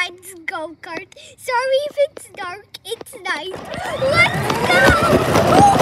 Dad's go-kart. Sorry if it's dark, it's nice. Let's go!